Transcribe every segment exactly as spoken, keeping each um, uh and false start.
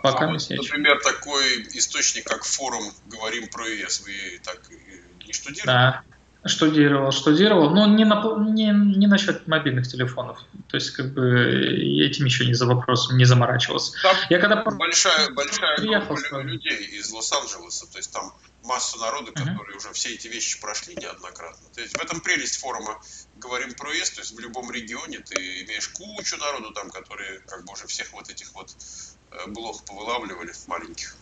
Пока А не вот, сечь. например, такой источник, как форум «Говорим про ЕС», вы так не штудировали? Да, штудировал, штудировал, но не, на, не, не насчет мобильных телефонов. То есть, как бы, этим еще не за вопросом не заморачивался. Там Я когда большая, большая приехал группа с вами. людей из Лос-Анджелеса, то есть там масса народа, Мгм. которые уже все эти вещи прошли неоднократно. То есть в этом прелесть форума «Говорим про ЕС», то есть в любом регионе ты имеешь кучу народу там, которые как бы уже всех вот этих вот э, блох повылавливали маленьких.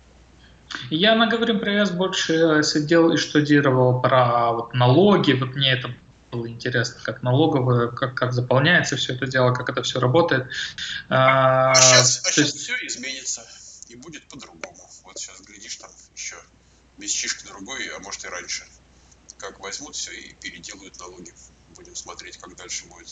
Я на «Говорим про ЕС» больше сидел и штудировал про вот налоги. Вот мне это было интересно, как налоговые, как, как заполняется все это дело, как это все работает. А А, сейчас, а то сейчас есть, все изменится и будет по-другому. Вот сейчас глядишь там еще месячишка другой, а может и раньше. Как возьмут все и переделают налоги. Будем смотреть, как дальше будет.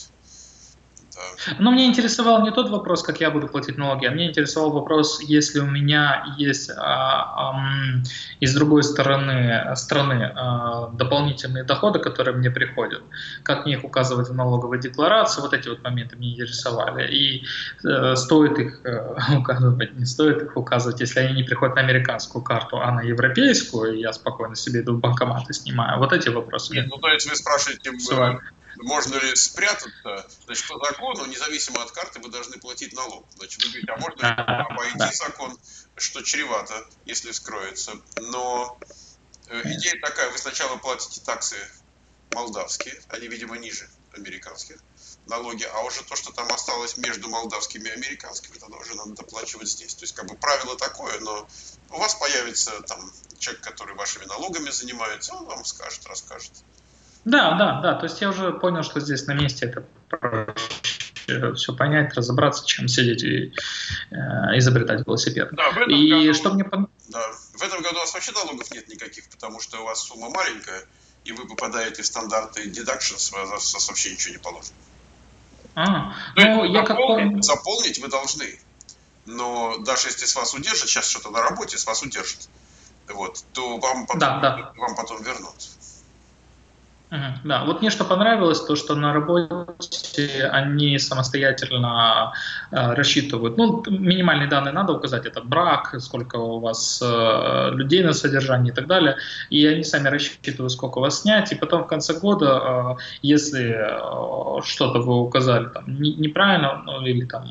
Да. но мне интересовал не тот вопрос, как я буду платить налоги, а мне интересовал вопрос, если у меня есть а, ам, и с другой стороны страны а, дополнительные доходы, которые мне приходят, как мне их указывать в налоговой декларации, вот эти вот моменты меня интересовали. И э, стоит их э, указывать, не стоит их указывать, если они не приходят на американскую карту, а на европейскую, и я спокойно себе иду в банкомат и снимаю. Вот эти вопросы Нет, меня ну то есть вы спрашиваете, интересовали. можно ли спрятаться? Значит, по закону, независимо от карты, вы должны платить налог. Значит, вы говорите, а можно ли Да, обойти да. закон, что чревато, если вскроется. Но идея такая, вы сначала платите таксы молдавские, они, видимо, ниже американских, налоги, а уже то, что там осталось между молдавскими и американскими, тогда уже надо доплачивать здесь. То есть, как бы правило такое, но у вас появится там человек, который вашими налогами занимается, он вам скажет, расскажет. Да, да, да. То есть я уже понял, что здесь на месте это проще все понять, разобраться, чем сидеть и э, изобретать велосипед. Да, в этом И году, что мне пон- да, в этом году у вас вообще налогов нет никаких, потому что у вас сумма маленькая, и вы попадаете в стандарты deductions, вас вообще ничего не положено. А, То есть ну, я как заполнить, помню... заполнить вы должны, но даже если с вас удержат, сейчас что-то на работе с вас удержат, вот, то вам потом, Да, да. вам потом вернут. Мгм, да, вот мне что понравилось, то что на работе они самостоятельно э, рассчитывают, ну, минимальные данные надо указать, это брак, сколько у вас э, людей на содержании и так далее, и они сами рассчитывают, сколько у вас снять, и потом в конце года, э, если э, что-то вы указали там, не- неправильно, ну, или там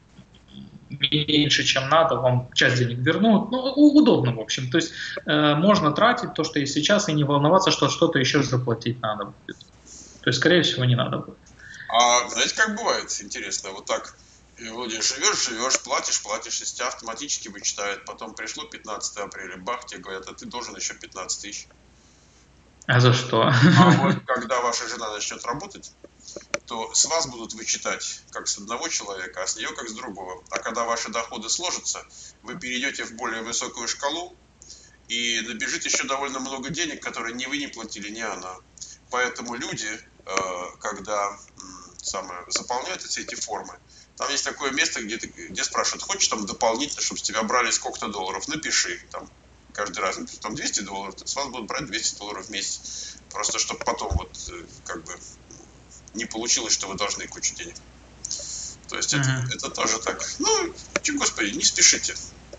меньше, чем надо, вам часть денег вернут. Ну, у- удобно, в общем. То есть э, можно тратить то, что есть сейчас, и не волноваться, что что-то еще заплатить надо будет. То есть, скорее всего, не надо будет. А знаете, как бывает, интересно, вот так, э, Владимир, живешь, живешь, платишь, платишь, и с тебя автоматически вычитают, потом пришло пятнадцатое апреля, бах, тебе говорят, а ты должен еще пятнадцать тысяч. А за что? А вот когда ваша жена начнет работать, то с вас будут вычитать как с одного человека, а с нее как с другого. А когда ваши доходы сложатся, вы перейдете в более высокую шкалу, и набежит еще довольно много денег, которые ни вы не платили, ни она. Поэтому люди, когда самое, заполняют все эти формы, там есть такое место, где, ты, где спрашивают, хочешь там дополнительно, чтобы с тебя брали сколько-то долларов, напиши там каждый раз, напиши, там двести долларов, с вас будут брать двести долларов в месяц. Просто чтобы потом вот как бы не получилось, что вы должны кучу денег. То есть это, Мгм. это тоже так. Ну, господи, не спешите.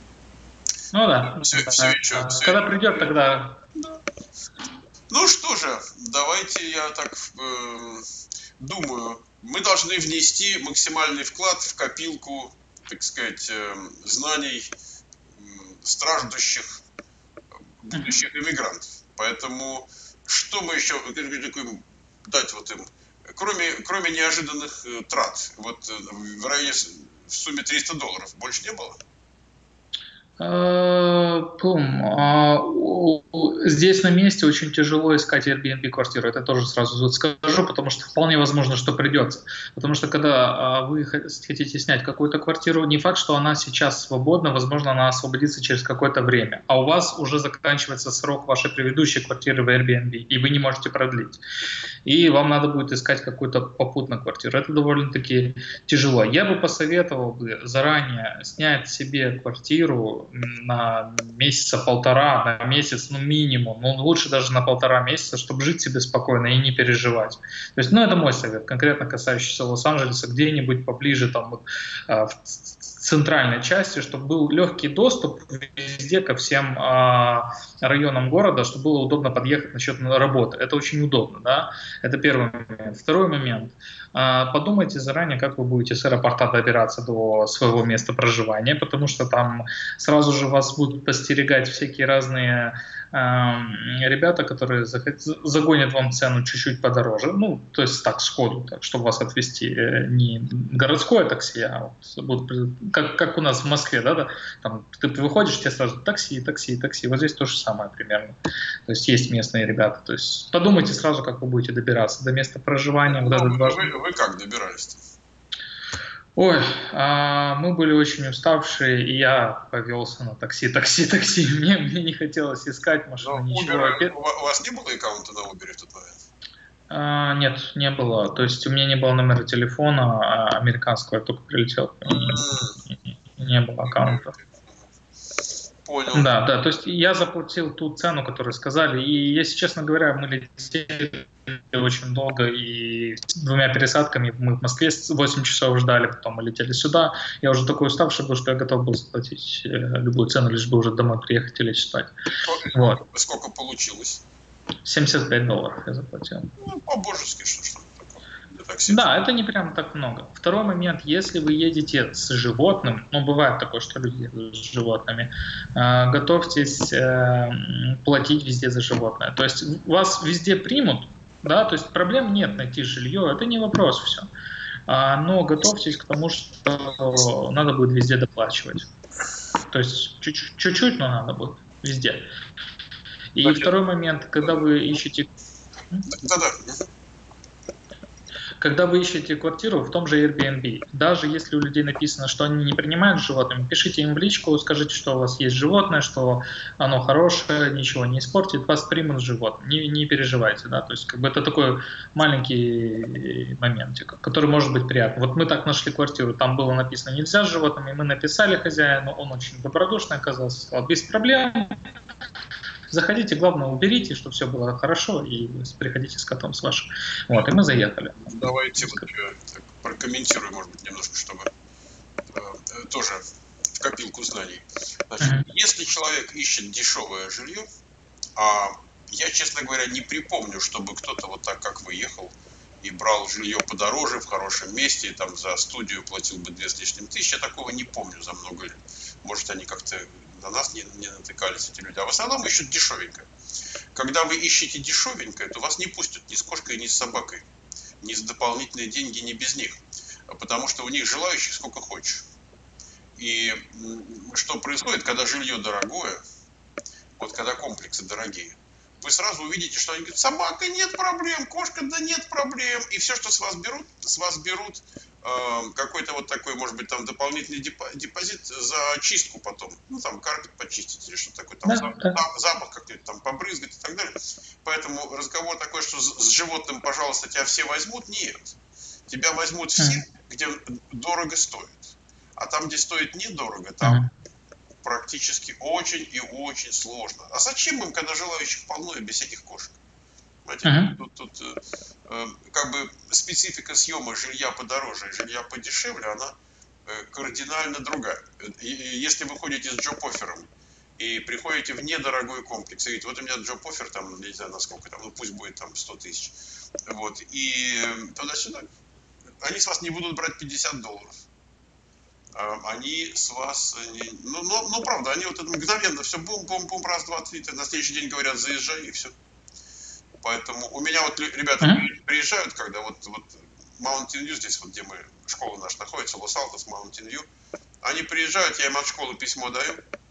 Ну да. Все, все да. еще, все Когда еще. придет, тогда... Да. Ну что же, давайте я так э, думаю, мы должны внести максимальный вклад в копилку, так сказать, э, знаний э, страждущих будущих иммигрантов. Поэтому что мы еще дать вот им, кроме, кроме неожиданных э, трат, вот э, в районе в сумме триста долларов, больше не было? Э, Пум, а, у- у- здесь на месте очень тяжело искать Airbnb квартиру. Это тоже сразу вот скажу, потому что вполне возможно, что придется. Потому что когда а, вы х- хотите снять какую-то квартиру, не факт, что она сейчас свободна, возможно, она освободится через какое-то время. А у вас уже заканчивается срок вашей предыдущей квартиры в Airbnb, и вы не можете продлить. И вам надо будет искать какую-то попутную квартиру. Это довольно-таки тяжело. Я бы посоветовал бы заранее снять себе квартиру на месяца полтора, на месяц, ну, минимум, ну, лучше даже на полтора месяца, чтобы жить себе спокойно и не переживать. То есть, ну, это мой совет, конкретно касающийся Лос-Анджелеса, где-нибудь поближе, там, вот, в центральной части, чтобы был легкий доступ везде ко всем а, районам города, чтобы было удобно подъехать насчет работы. Это очень удобно, да? Это первый момент. Второй момент. А, подумайте заранее, как вы будете с аэропорта добираться до своего места проживания, потому что там сразу же вас будут постерегать всякие разные а, ребята, которые захот... загонят вам цену чуть-чуть подороже, ну, то есть так, сходу, так, чтобы вас отвезти. Не городское такси, а вот будут, как, как у нас в Москве, да, да, там ты выходишь, тебе сразу такси, такси, такси. Вот здесь то же самое примерно. То есть есть местные ребята. То есть подумайте сразу, как вы будете добираться до места проживания. Вот вы, этот ваш... вы, вы как добирались-то? Ой, а, мы были очень уставшие, и я повелся на такси, такси, такси. Мне, мне не хотелось искать машину, Но ничего. Uber, у вас не было аккаунта на Uber в тот момент? А, нет, не было. То есть у меня не было номера телефона а американского, я только прилетел. Mm. Не, не было аккаунта. Понял. Да, да, то есть я заплатил ту цену, которую сказали, и, если честно говоря, мы летели очень долго, и с двумя пересадками мы в Москве восемь часов ждали, потом мы летели сюда. Я уже такой уставший был, что я готов был заплатить любую цену, лишь бы уже домой приехать и лечь спать. Сколько, вот. сколько получилось? семьдесят пять долларов я заплатил. Ну, по-божески, что что Да, это не прям так много. Второй момент, если вы едете с животным, ну, бывает такое, что люди едут с животными, э, готовьтесь э, платить везде за животное. То есть вас везде примут, да, то есть проблем нет найти жилье, это не вопрос все. А, но готовьтесь к тому, что надо будет везде доплачивать. То есть чуть-чуть, но надо будет везде. И Значит, второй момент, когда вы ищете... Да-да. Когда вы ищете квартиру в том же Airbnb, даже если у людей написано, что они не принимают с животными, пишите им в личку, скажите, что у вас есть животное, что оно хорошее, ничего не испортит, вас примут с животным, не, не переживайте, да, то есть как бы это такой маленький моментик, который может быть приятным. Вот мы так нашли квартиру, там было написано нельзя с животными, мы написали хозяину, он очень добродушный оказался, сказал без проблем. Заходите, главное, уберите, чтобы все было хорошо, и приходите с котом с вашим. Вот, и мы заехали. Давайте вот я так прокомментирую, может быть, немножко, чтобы э, тоже в копилку знаний. Значит, uh-huh. Если человек ищет дешевое жилье, а я, честно говоря, не припомню, чтобы кто-то вот так, как вы, ехал и брал жилье подороже, в хорошем месте, и там за студию платил бы две с лишним тысячи, я такого не помню за много лет. Может, они как-то на нас не, не натыкались, эти люди. А в основном ищут дешевенькое. Когда вы ищете дешевенькое, то вас не пустят ни с кошкой, ни с собакой. Ни за дополнительные деньги, ни без них. Потому что у них желающих сколько хочешь. И что происходит, когда жилье дорогое, вот когда комплексы дорогие, вы сразу увидите, что они говорят, собака, нет проблем, кошка, да нет проблем. И все, что с вас берут, с вас берут э, какой-то вот такой, может быть, там дополнительный депозит за чистку потом. Ну, там, карпет почистить или что-то такое, там, да, запах, да. запах как-нибудь там побрызгать и так далее. Поэтому разговор такой, что с, с животным, пожалуйста, тебя все возьмут, нет. Тебя возьмут все, где дорого стоит. А там, где стоит недорого, там практически очень и очень сложно. А зачем им, когда желающих полно и без этих кошек? Понимаете, uh-huh. тут, тут э, э, как бы специфика съема жилья подороже и жилья подешевле, она э, кардинально другая. И, и если вы ходите с джоб-оффером и приходите в недорогой комплекс, и говорите, вот у меня джоб-оффер, там, не знаю, насколько там, ну пусть будет там сто тысяч, вот, и туда-сюда, они с вас не будут брать пятьдесят долларов. Они с вас, ну, ну, ну, правда, они вот это мгновенно все бум-бум-бум, раз, два, три, на следующий день говорят, заезжай, и все. Поэтому у меня вот ребята mm-hmm. приезжают, когда вот, вот Mountain View, здесь вот, где мы, школа наша находится, Лос-Алтос, Mountain View, они приезжают, я им от школы письмо даю,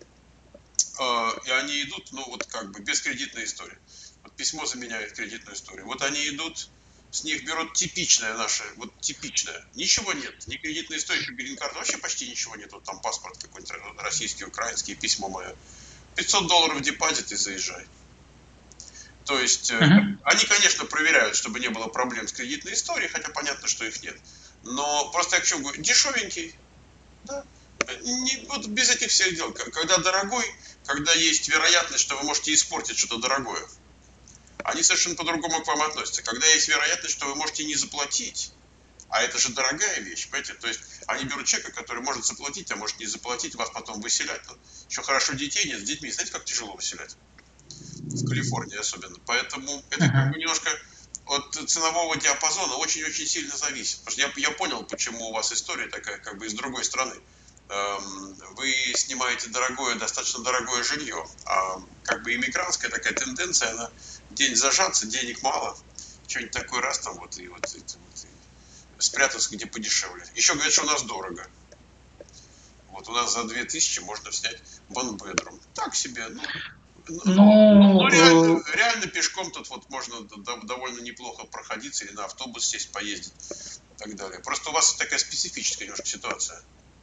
и они идут, ну, вот как бы без кредитной истории. Вот письмо заменяет кредитную историю. Вот они идут, с них берут типичное наше, вот типичное. Ничего нет, ни кредитной истории, ни грин-карты, вообще почти ничего нет. Вот там паспорт какой-нибудь российский, украинский, письмо мое. пятьсот долларов депозит и заезжай. То есть, uh-huh. они, конечно, проверяют, чтобы не было проблем с кредитной историей, хотя понятно, что их нет. Но просто я к чему говорю, дешевенький, да. Не, вот без этих всех дел. Когда дорогой, когда есть вероятность, что вы можете испортить что-то дорогое, они совершенно по-другому к вам относятся. Когда есть вероятность, что вы можете не заплатить, А это же дорогая вещь, понимаете? То есть они берут человека, который может заплатить, а может не заплатить, вас потом выселять. Ну, еще хорошо детей нет, с детьми, знаете, как тяжело выселять? В Калифорнии особенно. Поэтому это как бы немножко от ценового диапазона очень-очень сильно зависит. Потому что я, я понял, почему у вас история такая, как бы из другой страны. Вы снимаете дорогое, достаточно дорогое жилье, а как бы иммигрантская такая тенденция, она день зажаться, денег мало, что-нибудь такое раз там вот и вот, и, вот и спрятаться где подешевле. Еще говорят, что у нас дорого. Вот у нас за две тысячи можно снять one bedroom. Так себе, ну, но, но, но реально, реально пешком тут вот можно довольно неплохо проходиться или на автобус сесть, поездить и так далее. Просто у вас такая специфическая немножко ситуация.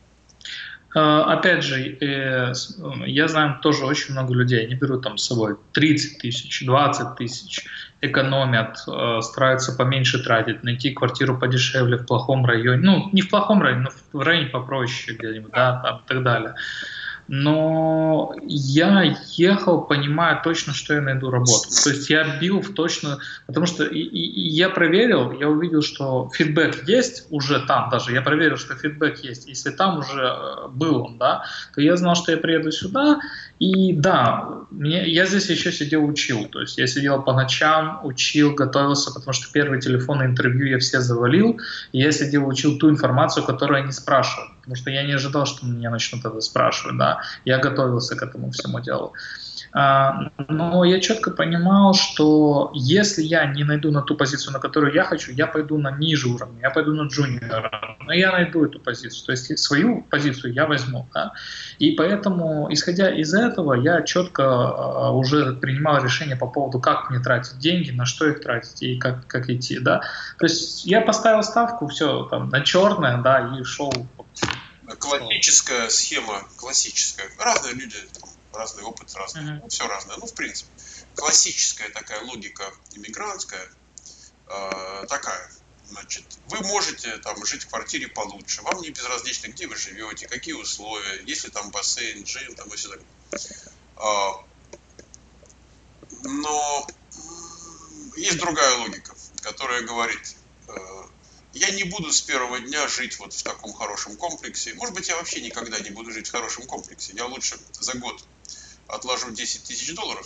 Опять же, я знаю тоже очень много людей, они берут там с собой тридцать тысяч, двадцать тысяч, экономят, стараются поменьше тратить, найти квартиру подешевле в плохом районе, ну, не в плохом районе, но в районе попроще где-нибудь, да, там и так далее. Но я ехал, понимая точно, что я найду работу. То есть я бил в точно, потому что и, и, и я проверил, я увидел, что фидбэк есть уже там даже, я проверил, что фидбэк есть. Если там уже был он, да, то я знал, что я приеду сюда. И да, мне, я здесь еще сидел, учил. То есть я сидел по ночам, учил, готовился, потому что первые телефонные интервью я все завалил. И я сидел, учил ту информацию, которую они спрашивают. Потому что я не ожидал, что меня начнут это спрашивать, да. Я готовился к этому всему делу. Но я четко понимал, что если я не найду на ту позицию, на которую я хочу, я пойду на ниже уровня, я пойду на джуниора, но я найду эту позицию, то есть свою позицию я возьму. Да? И поэтому, исходя из этого, я четко уже принимал решение по поводу, как мне тратить деньги, на что их тратить и как, как идти. Да? То есть я поставил ставку, все, там, на черное, да, и шел. Классическая схема, классическая. Разные люди, разный опыт, разный, uh-huh. ну, все разное. Ну, в принципе, классическая такая логика иммигрантская э, такая. Значит, вы можете там жить в квартире получше, вам не безразлично, где вы живете, какие условия, есть ли там бассейн, джим, там и все такое. Э, но есть другая логика, которая говорит, э, я не буду с первого дня жить вот в таком хорошем комплексе. Может быть, я вообще никогда не буду жить в хорошем комплексе. Я лучше за год отложу десять тысяч долларов.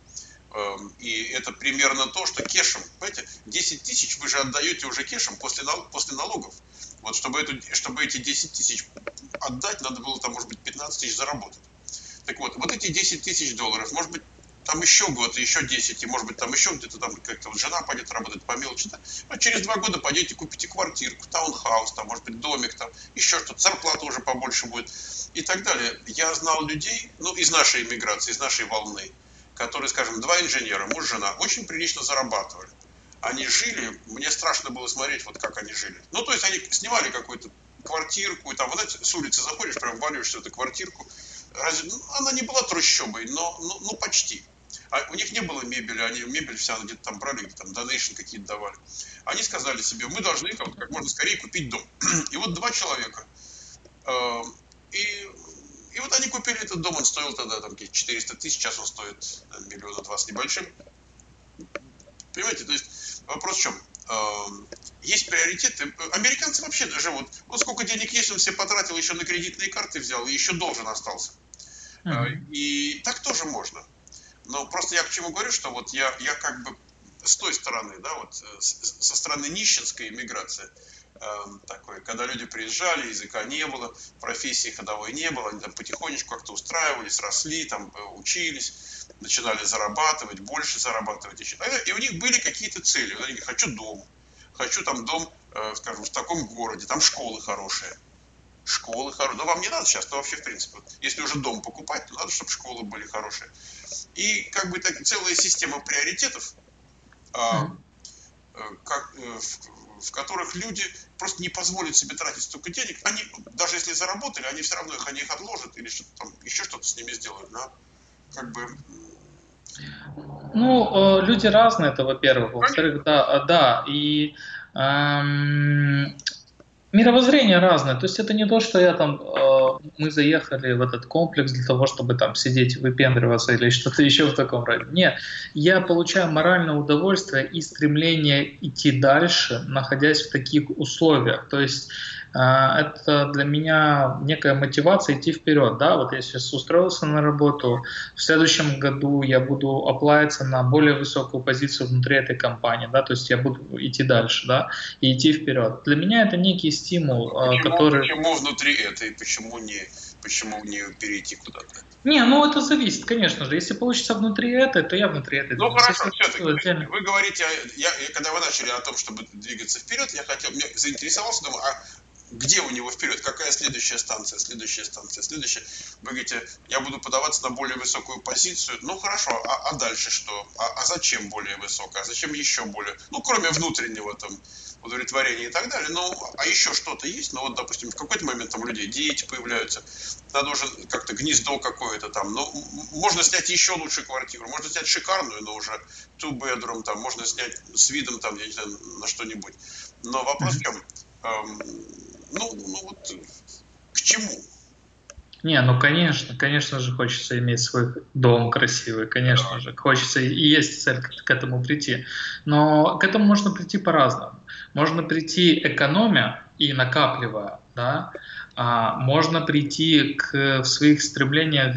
И это примерно то, что кешем. Понимаете, десять тысяч вы же отдаете уже кешем после, после налогов. Вот чтобы, эту, чтобы эти десять тысяч отдать, надо было там, может быть, пятнадцать тысяч заработать. Так вот, вот эти десять тысяч долларов, может быть, там еще год, еще десять, и может быть там еще где-то там как-то вот жена пойдет работать по мелочи, да? А через два года пойдете, купите квартирку, таунхаус, там, может быть, домик, там, еще что-то, зарплата уже побольше будет и так далее. Я знал людей, ну, из нашей иммиграции, из нашей волны, которые, скажем, два инженера, муж, жена, очень прилично зарабатывали. Они жили, мне страшно было смотреть, вот как они жили. Ну, то есть они снимали какую-то квартирку, и там, вот знаете, с улицы заходишь, прям вваливаешься в эту квартирку. Разве, ну, она не была трущобой, но, ну, ну, почти. А у них не было мебели, они мебель вся где-то там брали, где там донейшн какие-то давали. Они сказали себе, мы должны как, как можно скорее купить дом. И вот два человека. Э, и, и вот они купили этот дом, он стоил тогда там четыреста тысяч, сейчас он стоит миллиона два с небольшим. Понимаете, то есть вопрос в чем? Э, есть приоритеты. Американцы вообще живут. Вот сколько денег есть, он все потратил, еще на кредитные карты взял, и еще должен остался. Mm-hmm. И так тоже можно. Но просто я к чему говорю, что вот я, я как бы с той стороны, да, вот со стороны нищенской иммиграции, э, такой, когда люди приезжали, языка не было, профессии ходовой не было, они там потихонечку как-то устраивались, росли, там учились, начинали зарабатывать, больше зарабатывать еще. И у них были какие-то цели. Они говорят, хочу дом, хочу там дом, э, скажем, в таком городе, там школы хорошие. Школы хорошие. Но вам не надо сейчас, то вообще в принципе. Вот, если уже дом покупать, то надо, чтобы школы были хорошие. И как бы так, целая система приоритетов, а, как, в, в которых люди просто не позволят себе тратить столько денег. Они, даже если заработали, они все равно их, они их отложат или что-то там, еще что-то с ними сделают. Да? Как бы... Ну, э, люди разные, это во-первых. Во-вторых, да, да, и... Эм... Мировоззрение разное, то есть это не то, что я там, э, мы заехали в этот комплекс для того, чтобы там сидеть и выпендриваться или что-то еще в таком роде. Нет, я получаю моральное удовольствие и стремление идти дальше, находясь в таких условиях. То есть э, это для меня некая мотивация идти вперед. Да? Вот я сейчас устроился на работу, в следующем году я буду оплавиться на более высокую позицию внутри этой компании, да? То есть я буду идти дальше, да? И идти вперед. Для меня это некий стимул, Почему, который... почему внутри этой, почему не, почему не перейти куда-то? Не, ну это зависит, конечно же. Если получится внутри этой, то я внутри этой. Ну хорошо, все-таки. Отдельно. Вы говорите, я, я, когда вы начали о том, чтобы двигаться вперед, я хотел, меня заинтересовался, думаю, а где у него вперед, какая следующая станция, следующая станция, следующая. Вы говорите, я буду подаваться на более высокую позицию. Ну хорошо, а, а дальше что? А, а зачем более высокая? А зачем еще более? Ну кроме внутреннего там удовлетворения и так далее. Ну а еще что-то есть? Ну вот, допустим, в какой-то момент там у людей дети появляются. Надо уже как-то гнездо какое-то там. Ну можно снять еще лучше квартиру. Можно снять шикарную, но уже two bedroom там. Можно снять с видом там, я не знаю, на что-нибудь. Но вопрос в чем? Эм, Ну, ну вот к чему? Не, ну конечно, конечно же хочется иметь свой дом красивый, конечно же, хочется и есть цель к, к этому прийти. Но к этому можно прийти по-разному. Можно прийти экономя и накапливая, да, а, можно прийти к, в своих стремлениях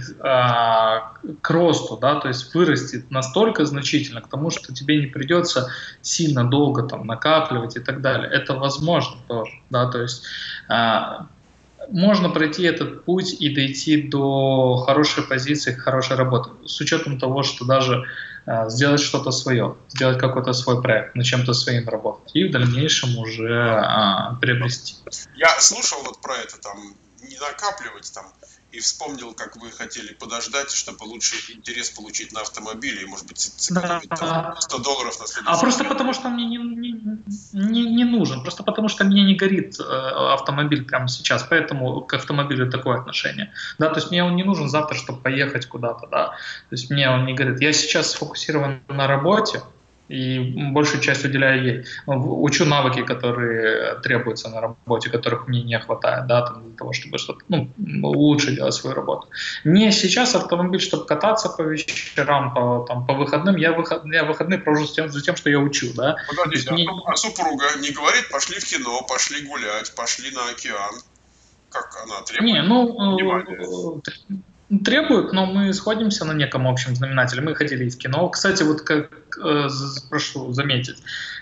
а, к росту, да, то есть вырасти настолько значительно, к тому, что тебе не придется сильно долго там накапливать и так далее. Это возможно тоже, да, то есть а, можно пройти этот путь и дойти до хорошей позиции, хорошей работы, с учетом того, что даже э, сделать что-то свое, сделать какой-то свой проект, над чем-то своим работать, и в дальнейшем уже э, приобрести. Я слушал вот про это, там, не накапливать там, и вспомнил, как вы хотели подождать, чтобы лучше интерес получить на автомобиле, и, может быть, сэкономить там сто долларов на следующий А просто день. потому, что мне не, не, не, не нужен, просто потому, что мне не горит э, автомобиль прямо сейчас, поэтому к автомобилю такое отношение. Да, то есть мне он не нужен завтра, чтобы поехать куда-то, да, то есть мне он не горит. Я сейчас сфокусирован на работе, и большую часть уделяю ей. Учу навыки, которые требуются на работе, которых мне не хватает, да, там, для того, чтобы что-то, ну, лучше делать свою работу. Не сейчас автомобиль, чтобы кататься по вечерам, по, там, по выходным. Я, выход, я выходные провожу с тем, за тем, что я учу, да. Подождите, а, мне... а супруга не говорит, пошли в кино, пошли гулять, пошли на океан? Как она требует? Не, ну, внимания? требует, но мы сходимся на неком общем знаменателе. Мы ходили и в кино. Кстати, вот как э, прошу заметить,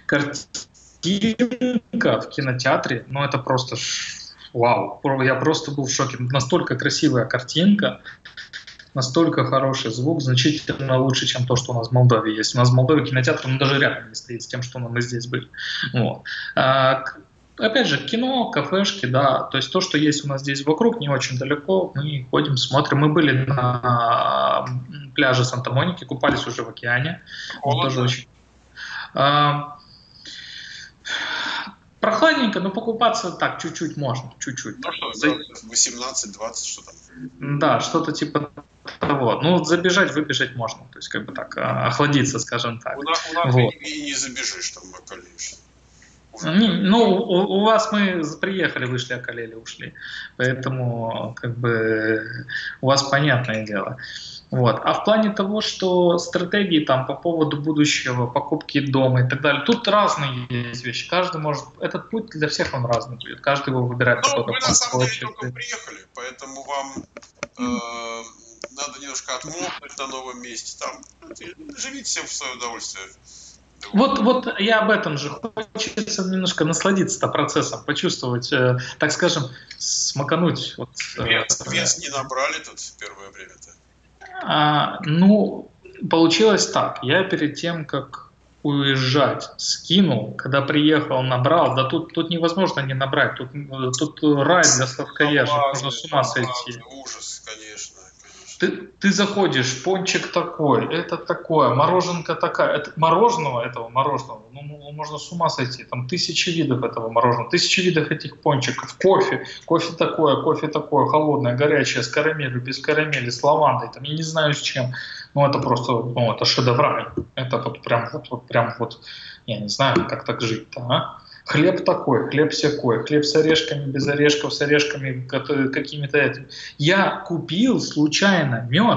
картинка в кинотеатре, ну это просто вау. Я просто был в шоке. Настолько красивая картинка, настолько хороший звук, значительно лучше, чем то, что у нас в Молдове есть. У нас в Молдове кинотеатр, ну, даже рядом не стоит с тем, что мы здесь были. Вот. А, опять же, кино, кафешки, да, то есть то, что есть у нас здесь вокруг, не очень далеко, мы ходим, смотрим. Мы были на пляже Санта-Моники, купались уже в океане. Тоже очень... а, прохладненько, но покупаться так чуть-чуть можно, чуть-чуть. Ну что, За... восемнадцать-двадцать, что там? Да, что-то типа того. Ну, забежать, выбежать можно, то есть как бы так, охладиться, скажем так. У нас, у нас вот. и не забежишь, там околеешь. Ну, у, у вас мы приехали, вышли, околели, ушли. Поэтому, как бы, у вас понятное дело. Вот. А в плане того, что стратегии там по поводу будущего, покупки дома и так далее, тут разные есть вещи. Каждый может... Этот путь для всех он разный будет. Каждый его выбирает. Ну, такой, вы на самом деле только приехали, поэтому вам э, надо немножко отмокнуть на новом месте. Там живите всем в свое удовольствие. Вот, вот я об этом же. Хочется немножко насладиться процессом, почувствовать, э, так скажем, смакануть. Вот, вес, э, вес не набрали тут в первое время-то? А, ну, получилось так. Я перед тем, как уезжать, скинул, когда приехал, набрал. Да тут, тут невозможно не набрать. Тут, тут рай для сладкоежек. Можно с ума сойти. Ужас, конечно. Ты, ты заходишь, пончик такой, это такое, мороженка такая. Это, мороженого этого, мороженого, ну, можно с ума сойти. Там тысячи видов этого мороженого, тысячи видов этих пончиков. Кофе, кофе такое, кофе такое, холодное, горячее, с карамелью, без карамели, с лавандой, там, я не знаю с чем. Ну, это просто, ну, это шедеврально. Это вот прям вот, вот, прям вот, я не знаю, как так жить-то, а? Хлеб такой, хлеб всякой, хлеб с орешками, без орешков, с орешками какими-то этими. Я купил случайно мед.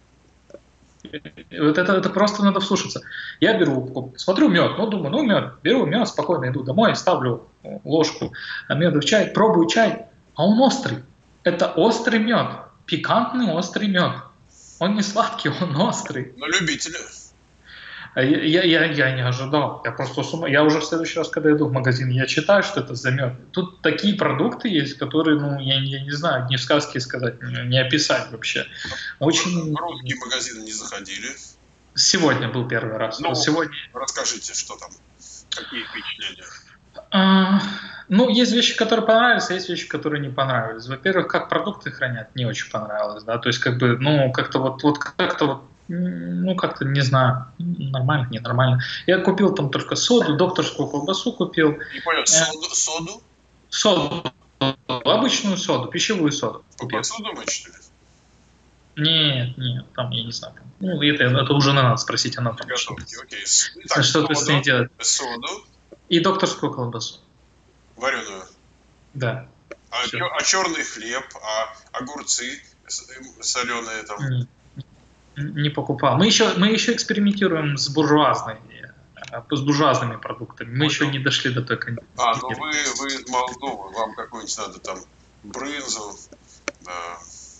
Вот это, это просто надо вслушаться. Я беру, смотрю мед, ну думаю, ну мед, беру мед, спокойно иду домой, ставлю ложку меда в чай, пробую чай, а он острый. Это острый мед, пикантный острый мед. Он не сладкий, он острый. Но любители. Я, я, я, я не ожидал. Я просто с ума. Я уже в следующий раз, когда иду в магазин, я читаю, что это за мед. Тут такие продукты есть, которые, ну, я, я не знаю, ни в сказке сказать, не, не описать вообще. Очень... Русские магазины не заходили. Сегодня был первый раз. Ну, сегодня... расскажите, что там, какие впечатления? А, ну, есть вещи, которые понравились, а есть вещи, которые не понравились. Во-первых, как продукты хранят, не очень понравилось, да, то есть как бы, ну, как-то вот, вот как-то вот, ну, как-то, не знаю, нормально, не нормально. Я купил там только соду, докторскую колбасу купил. Не понял, соду? Соду? Соду, обычную соду, пищевую соду. По посуду мыть, что ли? Нет, нет, там, я не знаю. Там, ну, это, это уже надо спросить, она там. Готовки, окей. Итак, что ты с ней делать? Соду. И докторскую колбасу. Вареную? Да. А, а черный хлеб, а огурцы соленые там? Не, не покупал. Мы еще, мы еще экспериментируем с буржуазной, с буржуазными продуктами. Мы Понял. еще не дошли до той кондиции. А, ну вы, вы из Молдовы, вам какую-нибудь надо там брынзу. Да.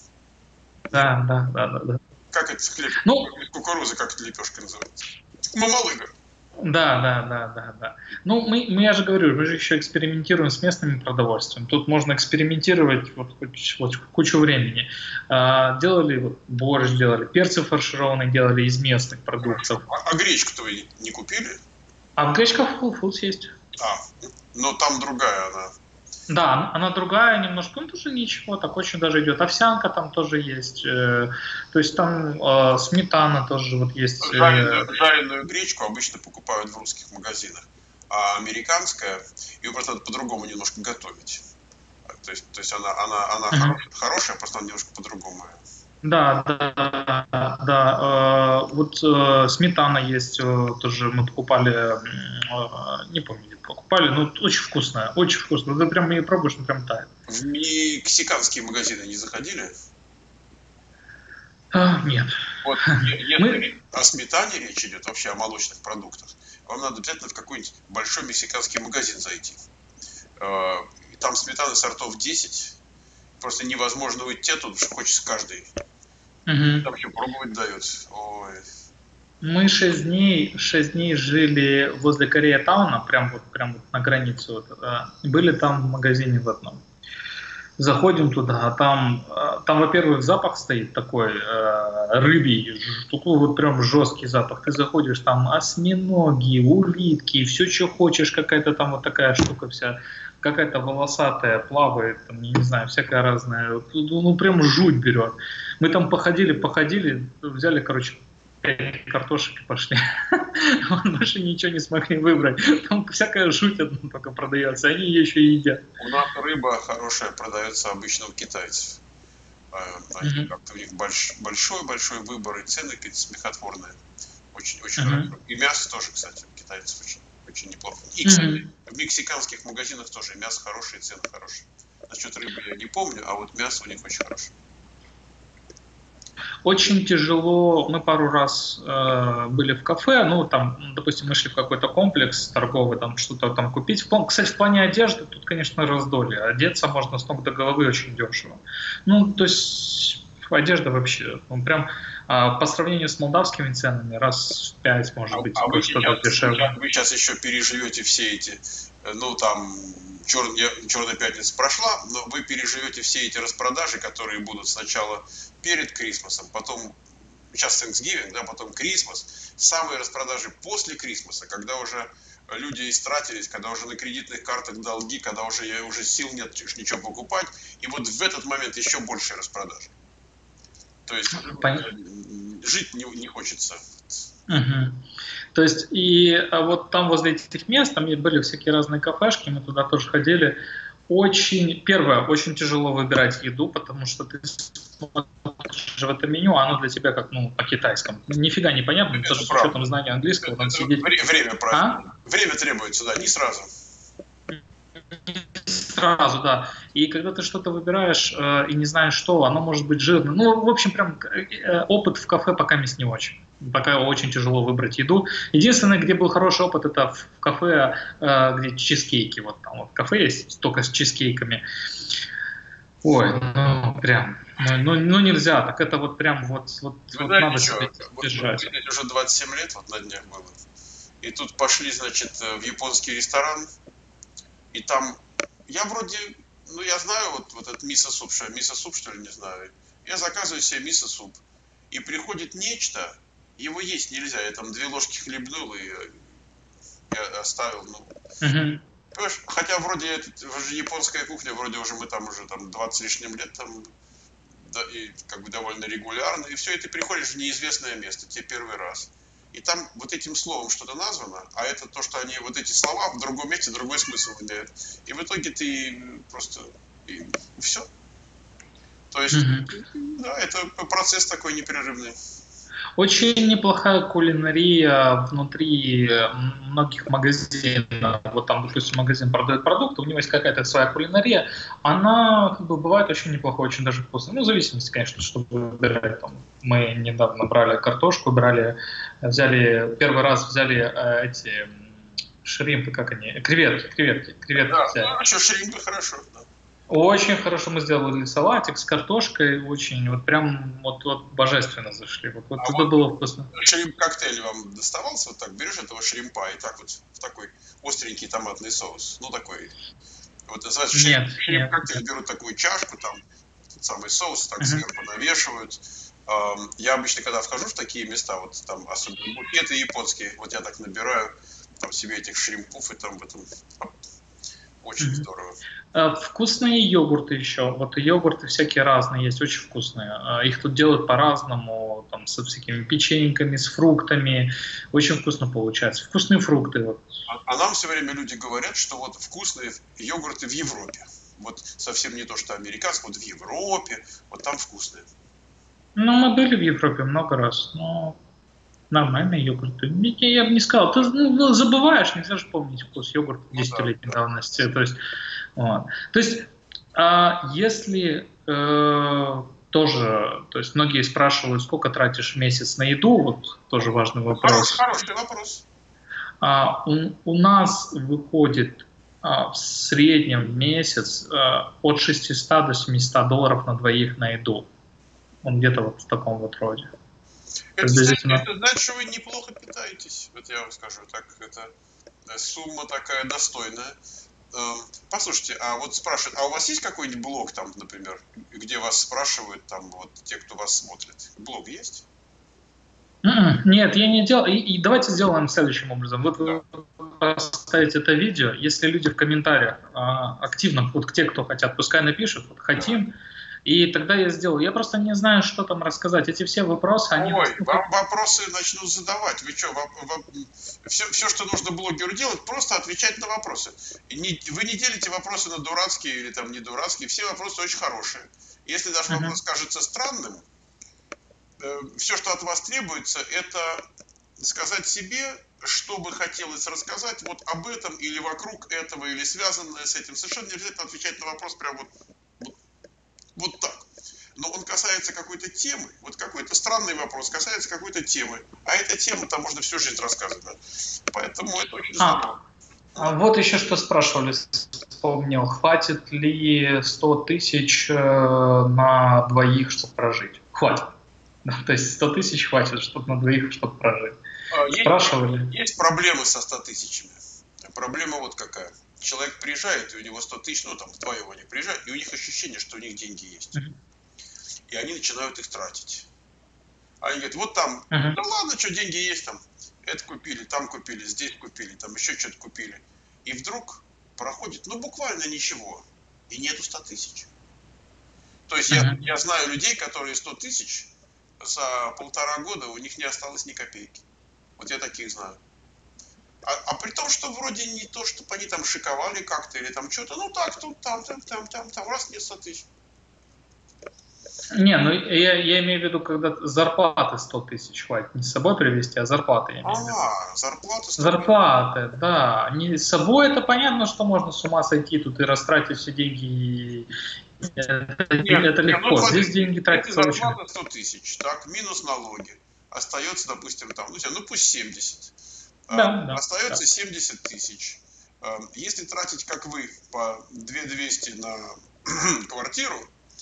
Да, да, да, да, да. Как это хлеб? Ну, кукуруза, как эта лепешка называется? Мамалыга. Да, да, да, да, да. Ну, мы, мы, я же говорю, мы же еще экспериментируем с местным продовольствием. Тут можно экспериментировать вот, вот кучу времени. А, делали вот, борщ, делали, перцы фаршированные делали из местных продуктов. А, а гречку-то вы не купили? А гречка в Whole Foods есть. А, но там другая она. Да, она другая немножко, ну тоже ничего, так очень даже идет. Овсянка там тоже есть, э, то есть там э, сметана тоже вот есть. Э, жареную, жареную гречку обычно покупают в русских магазинах, а американская, ее просто надо по-другому немножко готовить. То есть, то есть она, она, она uh-huh. хорош, хорошая, просто она немножко по-другому. Да, да, да, да. Э, вот э, сметана есть, э, тоже мы покупали, э, не помню, где покупали, но очень вкусная, очень вкусная. Ты прям ее пробуешь, ну прям тает. В мексиканские магазины не заходили? А, нет. Вот, если мы... о сметане речь идет, вообще о молочных продуктах, вам надо обязательно в какой-нибудь большой мексиканский магазин зайти. Э, там сметаны сортов десять, просто невозможно уйти оттуда, что хочется каждый. Угу. Там еще пробовать дают. Ой. Мы шесть дней, шесть дней жили возле Кореятауна, прям вот, прям вот на границе. Вот, были там в магазине в одном. Заходим туда, а там, там во-первых, запах стоит такой э, рыбий, такой вот прям жесткий запах. Ты заходишь, там осьминоги, улитки, все, что хочешь, какая-то там вот такая штука вся. Какая-то волосатая, плавает, там, не знаю, всякая разная. Ну, прям жуть берет. Мы там походили, походили, взяли, короче, пять картошек и пошли. Больше ничего не смогли выбрать. Там всякая жуть одна только продается, они ее еще и едят. У нас рыба хорошая продается обычно у китайцев. Они, mm-hmm. как-то у них большой-большой выбор, и цены какие-то смехотворные. Очень-очень mm-hmm. хорошо. И мясо тоже, кстати, у китайцев очень. Очень неплохо. И, кстати, mm-hmm. в мексиканских магазинах тоже мясо хорошее, цены хорошие. Насчет рыбы я не помню, а вот мясо у них очень хорошее. Очень тяжело. Мы пару раз э, были в кафе, ну, там, допустим, мы шли в какой-то комплекс торговый, там, что-то там купить. В, кстати, в плане одежды тут, конечно, раздолье. Одеться можно с ног до головы очень дешево. Ну, то есть одежда вообще, ну, прям а, по сравнению с молдавскими ценами раз в пять, может быть, а, а что-то дешевле. Вы сейчас еще переживете все эти, ну, там, чер, Черная пятница прошла, но вы переживете все эти распродажи, которые будут сначала перед Крисмасом, потом, сейчас Thanksgiving, да, потом Крисмас, самые распродажи после Крисмаса, когда уже люди истратились, когда уже на кредитных картах долги, когда уже, уже сил нет ничего покупать, и вот в этот момент еще больше распродажи. То есть Понятно. жить не, не хочется. Угу. То есть, и а вот там возле этих мест, там были всякие разные кафешки, мы туда тоже ходили. Очень, первое, очень тяжело выбирать еду, потому что ты смотришь в это меню, а оно для тебя как, ну, по-китайскому. Нифига не понятно, потому что с учетом знания английского, там сидеть... Время, правильно. А? Время требуется, да, не сразу. сразу, да. И когда ты что-то выбираешь э, и не знаешь что, оно может быть жирным. Ну, в общем, прям э, опыт в кафе пока мест не очень. Пока очень тяжело выбрать еду. Единственное, где был хороший опыт, это в кафе, э, где чизкейки. Вот там вот кафе есть только с чизкейками. Ой, ну прям, ну, ну, ну нельзя, так это вот прям вот, вот, Вы вот знаете, надо что, себе держать. вот, уже двадцать семь лет, вот на днях было. И тут пошли, значит, в японский ресторан, и там, я вроде, ну я знаю вот, вот этот мисо-суп, что мисо-суп, что ли, не знаю. Я заказываю себе мисо-суп, и приходит нечто, его есть нельзя, я там две ложки хлебнул и я оставил, ну. Угу. Понимаешь, хотя вроде это, же японская кухня, вроде уже мы там уже там двадцать с лишним лет там, да, и как бы довольно регулярно, и все, и ты приходишь в неизвестное место, тебе первый раз. И там вот этим словом что-то названо, а это то, что они вот эти слова в другом месте другой смысл имеют. И в итоге ты просто и все. То есть, Угу. да, это процесс такой непрерывный. Очень неплохая кулинария внутри многих магазинов. Вот там, допустим, магазин продает продукты, у него есть какая-то своя кулинария. Она как бы бывает очень неплохой, очень даже вкусная. Ну, в зависимости, конечно, что выбирать. Там, мы недавно брали картошку, брали, взяли, первый раз взяли э, эти шримпы, как они, креветки, креветки, креветки Да, взяли. ну, еще шримпы хорошо, да. Очень хорошо мы сделали салатик с картошкой, очень, вот прям вот, вот божественно зашли. Вот, вот а это вот было вкусно. Шримп-коктейль вам доставался, вот так берешь этого шримпа и так вот в такой остренький томатный соус, ну такой, вот называется Нет, шримп-коктейль, нет. берут такую чашку, там тот самый соус, так Угу. сверху навешивают. Я обычно, когда вхожу в такие места, вот там особенно букеты японские, вот я так набираю там себе этих шримпов, и там в этом очень Угу. здорово. Вкусные йогурты еще. Вот йогурты всякие разные есть, очень вкусные. Их тут делают по-разному, там, со всякими печеньками, с фруктами. Очень вкусно получается. Вкусные фрукты. Вот. А, а нам все время люди говорят, что вот вкусные йогурты в Европе. Вот совсем не то, что американские, вот в Европе, вот там вкусные. Ну, мы были в Европе много раз, но нормальные йогурты. Я бы не сказал. Ты ну, забываешь, нельзя же помнить вкус йогурта десятилетней Ну, да, давности. То есть, вот. То есть а если э, тоже, то есть многие спрашивают, сколько тратишь в месяц на еду, вот тоже важный вопрос. Хороший, хороший вопрос. А, у, у нас выходит а, в среднем в месяц а, от шестисот до семисот долларов на двоих на еду. Он где-то вот в таком вот роде. Это, значит, это значит, что вы неплохо питаетесь, вот я вам скажу так, это сумма такая достойная. Послушайте, а вот спрашивают, а у вас есть какой-нибудь блог там, например, где вас спрашивают там вот те, кто вас смотрит? Блог есть? Нет, я не делал. И, и давайте сделаем следующим образом. Вот Да. вы поставите это видео, если люди в комментариях а, активно, вот те, кто хотят, пускай напишут, вот хотим, да. И тогда я сделаю. Я просто не знаю, что там рассказать. Эти все вопросы, они... Ой, вам вопросы начнут задавать. Вы что, вам, вам, все, все, что нужно блогеру делать, просто отвечать на вопросы. Не, вы не делите вопросы на дурацкие или там не дурацкие. Все вопросы очень хорошие. Если даже вопрос uh-huh. кажется странным, э, все, что от вас требуется, это сказать себе, что бы хотелось рассказать вот об этом или вокруг этого, или связанное с этим. Совершенно не обязательно отвечать на вопрос прям вот, вот, вот так. Но он касается какой-то темы, вот какой-то странный вопрос касается какой-то темы, а эта тема там можно всю жизнь рассказывать. Да? Поэтому это очень здорово. А, а вот еще что спрашивали, вспомнил, хватит ли сто тысяч э, на двоих, чтобы прожить? Хватит. То есть сто тысяч хватит, чтобы на двоих, чтобы прожить. Есть, спрашивали. Есть проблемы со ста тысячами. Проблема вот какая. Человек приезжает, и у него сто тысяч, ну там вдвоем они приезжают, и у них ощущение, что у них деньги есть. Uh-huh. И они начинают их тратить. Они говорят, вот там, uh-huh. да ладно, что деньги есть там, это купили, там купили, здесь купили, там еще что-то купили. И вдруг проходит, ну буквально ничего, и нету ста тысяч. То есть uh-huh. я, я знаю людей, которые сто тысяч за полтора года у них не осталось ни копейки. Вот я таких знаю. А, а при том, что вроде не то, чтобы они там шиковали как-то или там что-то, ну так, тут, там, там, там, там, там, раз нет ста тысяч. Не, ну я, я имею в виду, когда зарплаты сто тысяч хватит. Не с собой привезти, а зарплаты я имею в виду. А, зарплата сто тысяч. Зарплаты, да. Не с собой это понятно, что можно с ума сойти тут и растратить все деньги. И это, Нет, это нет, ну легко. Здесь смотри, деньги если тратятся очень зарплата легко. сто тысяч, так, минус налоги, остается, допустим, там, ну, ну пусть семьдесят. Да, да, Остается да. семьдесят тысяч. Если тратить, как вы, по две тысячи двести на квартиру,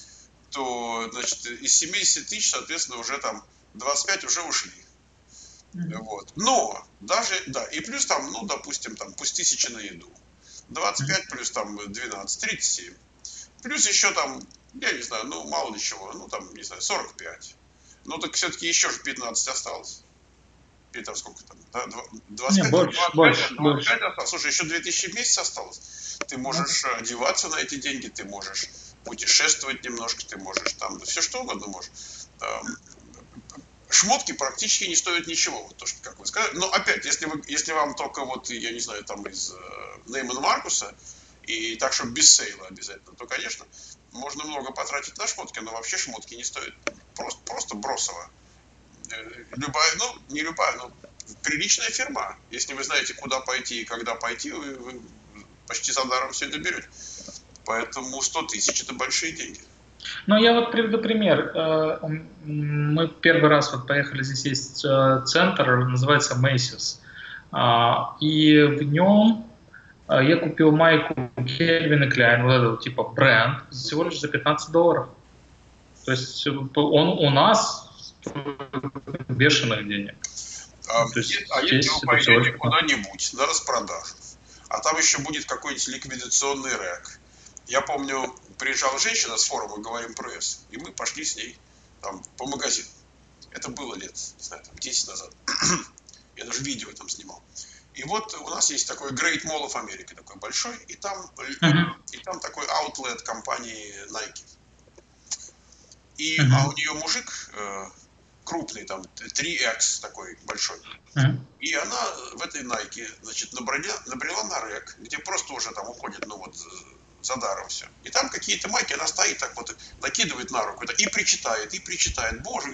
то, значит, из семидесяти тысяч, соответственно, уже там двадцать пять уже ушли. Мгм. Вот. Но даже, да, и плюс там, ну, допустим, там, пусть тысяча на еду. двадцать Мгм. пять плюс там двенадцать, тридцать семь. Плюс еще там, я не знаю, ну, мало ли чего, ну, там, не знаю, сорок пять. Ну, так все-таки еще же пятнадцать осталось. Или там сколько там, да, Не, двадцать пять, больше, двадцать пять, больше, двадцать больше. пять осталось. Слушай, еще две тысячи в месяц осталось. Ты Ну, можешь одеваться на эти деньги, ты можешь путешествовать немножко, ты можешь там, да, все что угодно можешь. Там, шмотки практически не стоят ничего, вот то, что, как вы сказали. Но опять, если, вы, если вам только вот, я не знаю, там из Неймана Маркуса, и так, чтобы без сейла обязательно, то, конечно, можно много потратить на шмотки, но вообще шмотки не стоят просто, просто бросово. Любая, ну, не любая, но приличная фирма. Если вы знаете, куда пойти и когда пойти, вы, вы почти за даром все это берете. Поэтому сто тысяч это большие деньги. ну, я вот приведу пример. Э, Мы первый раз вот поехали, здесь есть э, центр, называется Macy's. А, И в нем э, я купил майку Calvin Klein, вот этот типа бренд, всего лишь за пятнадцать долларов. То есть э, он у нас стоит бешеных денег. А, То есть а если вы здесь это всего пойдете лишь пятнадцать. куда-нибудь на распродажу, а там еще будет какой-нибудь ликвидационный рэк. Я помню, приезжала женщина с форума «Говорим пресс», и мы пошли с ней там по магазину. Это было лет, не знаю, там десять назад. Я даже видео там снимал. И вот у нас есть такой Great Mall of America, такой большой, и там, э, Мгм. и там такой аутлет компании Nike. И, а у Мгм. нее мужик э, крупный, там три икс такой большой. Мгм. И она в этой Nike, значит, набрала, набрела на рэк, где просто уже там уходит, ну вот, за даром все. И там какие-то майки, она стоит так вот, накидывает на руку, и причитает, и причитает. Боже,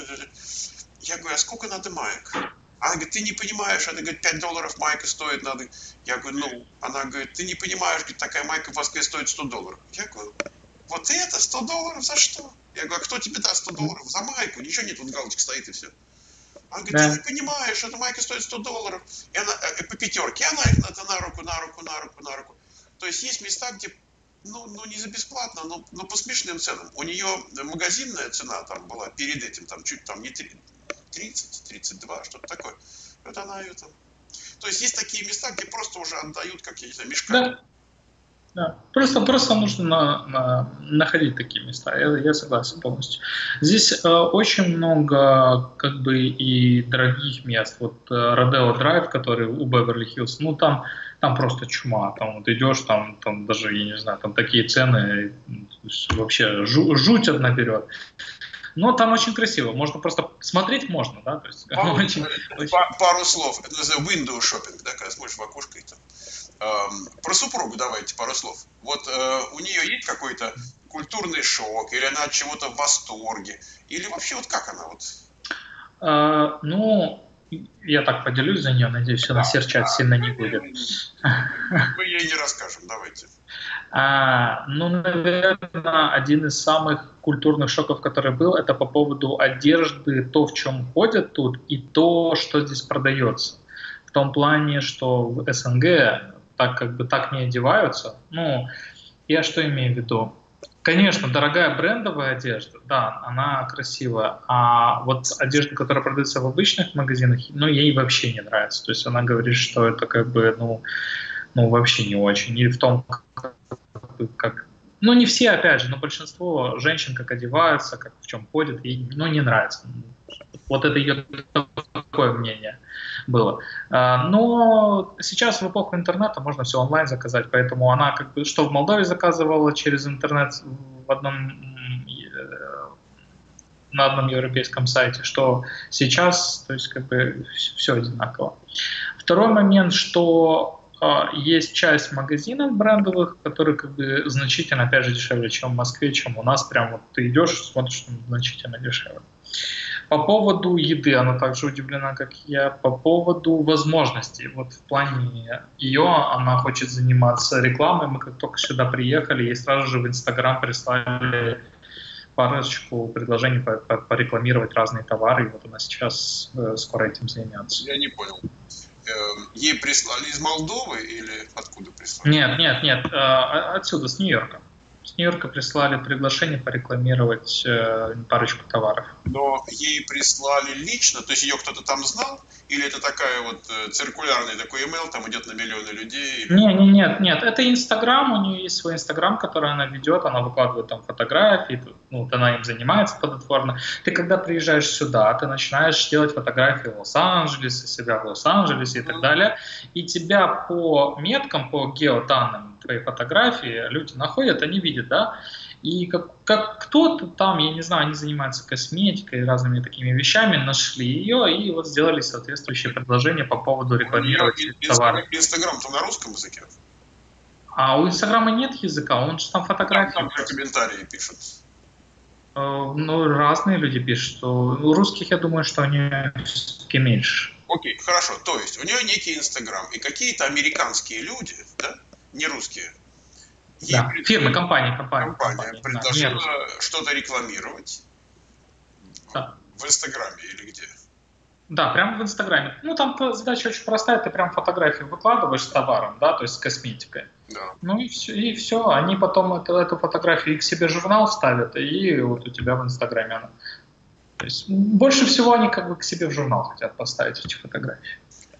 я говорю, а сколько надо маек? Она говорит, ты не понимаешь, это, говорит, пять долларов майка стоит, надо. Я говорю, ну, она говорит, ты не понимаешь, говорит, такая майка в Москве стоит сто долларов. Я говорю, вот это сто долларов за что? Я говорю, а кто тебе даст сто долларов? За майку, ничего нет, вот галочка стоит и все. Она говорит, ты не Да. понимаешь, эта майка стоит сто долларов. И она э, по пятерке, она их на, на руку, на руку, на руку, на руку. То есть есть места, где, ну, ну не за бесплатно, но, но по смешным ценам. У нее магазинная цена там была перед этим, там чуть там не тридцать, тридцать два, что-то такое. Вот она ее там. То есть есть такие места, где просто уже отдают, как я не знаю, мешками. Да. Да. Просто, просто нужно на, на, находить такие места. Я, я согласен полностью. Здесь э, очень много как бы и дорогих мест. Вот э, Rodeo Drive, который у Беверли-Хиллз, ну там, там просто чума. Там вот идешь, там, там даже, я не знаю, там такие цены, вообще жу, жуть одна берет. Но там очень красиво. Можно просто смотреть можно, да? То есть, Пару, очень, очень... пару слов. Это называется window shopping, да, когда смотришь в окошко и там. Эм, про супругу давайте пару слов. Вот э, у нее есть какой-то культурный шок, или она от чего-то в восторге, или вообще вот как она вот? А, ну, я так поделюсь за нее, надеюсь, она Да, серчать да. сильно Мы, не будет. мы, мы ей не расскажем, давайте. А, ну, наверное, один из самых культурных шоков, который был, это по поводу одежды, то, в чем ходят тут, и то, что здесь продается. В том плане, что в СНГ так как бы так не одеваются. Ну, я что имею в виду? Конечно, дорогая брендовая одежда, да, она красивая, а вот одежда, которая продается в обычных магазинах, ну, ей вообще не нравится. То есть она говорит, что это как бы, ну, ну вообще не очень. И в том, как... Ну, не все, опять же, но большинство женщин как одеваются, как в чем ходят, ей, ну, не нравится. Вот это ее такое мнение было. Но сейчас в эпоху интернета можно все онлайн заказать, поэтому она как бы, что в Молдове заказывала через интернет в одном, на одном европейском сайте, что сейчас, то есть как бы все одинаково. Второй момент, что есть часть магазинов брендовых, которые как бы значительно, опять же, дешевле, чем в Москве, чем у нас. Прям вот ты идешь, смотришь, значительно дешевле. По поводу еды, она также удивлена, как я. По поводу возможностей. Вот в плане ее, она хочет заниматься рекламой. Мы как только сюда приехали, ей сразу же в Инстаграм прислали парочку предложений порекламировать разные товары. И вот она сейчас э, скоро этим займется. Я не понял. Ей прислали из Молдовы или откуда прислали? Нет, нет, нет, отсюда, с Нью-Йорка. С Нью-Йорка прислали приглашение порекламировать э, парочку товаров. Но ей прислали лично, то есть ее кто-то там знал? Или это такая вот э, циркулярный такой email, там идет на миллионы людей? Или... Нет, нет, нет, нет, это Инстаграм, у нее есть свой Инстаграм, который она ведет, она выкладывает там фотографии, ну, она им занимается плодотворно. Ты когда приезжаешь сюда, ты начинаешь делать фотографии в Лос-Анджелесе, себя в Лос-Анджелесе и так далее, и тебя по меткам, по геоданным твоей фотографии люди находят, они видят, да, и как, как кто-то там, я не знаю, они занимаются косметикой и разными такими вещами, нашли ее и вот сделали соответствующее предложение по поводу рекламировать товары. Инстаграм-то на русском языке? А у Инстаграма нет языка, он же там фотографии. Там, там комментарии пишут. Ну, разные люди пишут. У русских, я думаю, что они все-таки меньше. Окей, хорошо. То есть у нее некий Инстаграм, и какие-то американские люди, да, не русские, да, пред... фирмы, компании, компании. Компания компании, предложила да, что-то рекламировать да. в Инстаграме или где? Да, прямо в Инстаграме. Ну, там задача очень простая, ты прям фотографию выкладываешь с товаром, да, то есть с косметикой. Да. Ну и все, и все. Они потом эту, эту фотографию и к себе в журнал вставят, и вот у тебя в Инстаграме она. То есть больше всего они как бы к себе в журнал хотят поставить эти фотографии.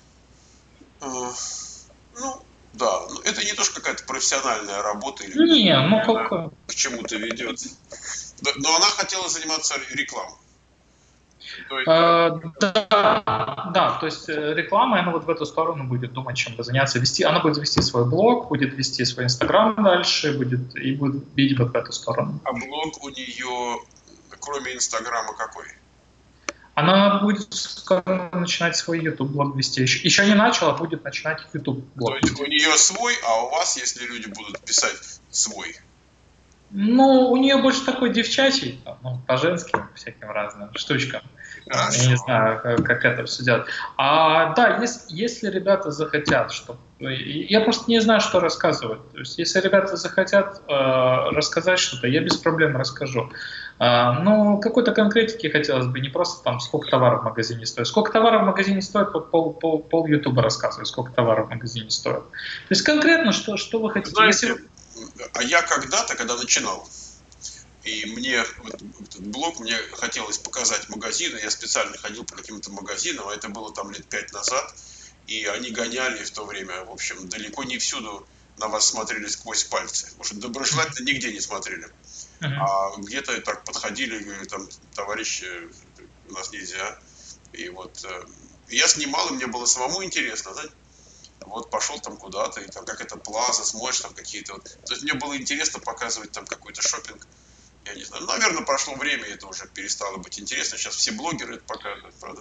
Uh, ну, да, это не то, что какая-то профессиональная работа или не, ну как... к чему-то ведет. Но она хотела заниматься рекламой. То есть... а, да, да, то есть реклама, она вот в эту сторону будет думать, чем бы заняться. Вести, она будет вести свой блог, будет вести свой Инстаграм дальше, будет, и будет видеть вот в эту сторону. А блог у нее, кроме Инстаграма, какой? Она будет скоро начинать свой YouTube-блог вести. Еще, еще не начала, будет начинать YouTube-блог. То есть у нее свой, а у вас, если люди будут писать свой? Ну, у нее больше такой девчачий, ну, по женским всяким разным штучкам. Хорошо. Я не знаю, как, как это все делать. А, да, если, если ребята захотят, чтобы... Я просто не знаю, что рассказывать. То есть, если ребята захотят э, рассказать что-то, я без проблем расскажу. Э, но какой-то конкретики хотелось бы, не просто там, сколько товаров в магазине стоит. Сколько товаров в магазине стоит, вот пол, пол, пол Ютуба рассказываю, сколько товаров в магазине стоит. То есть, конкретно, что, что вы хотите. Знаете, если... А я когда-то, когда начинал, и мне вот, этот блог, мне хотелось показать магазины, я специально ходил по каким-то магазинам, а это было там лет пять назад, и они гоняли в то время, в общем, далеко не всюду на вас смотрели сквозь пальцы, потому что доброжелательно нигде не смотрели, uh-huh. а где-то так подходили, говорили, там, товарищи, у нас нельзя, и вот я снимал, и мне было самому интересно, знаете, вот пошел там куда-то, и там как это Плаза, смотришь там какие-то вот. То есть мне было интересно показывать там какой-то шопинг. Я не знаю. Наверное, прошло время, и это уже перестало быть интересно. Сейчас все блогеры это показывают, правда.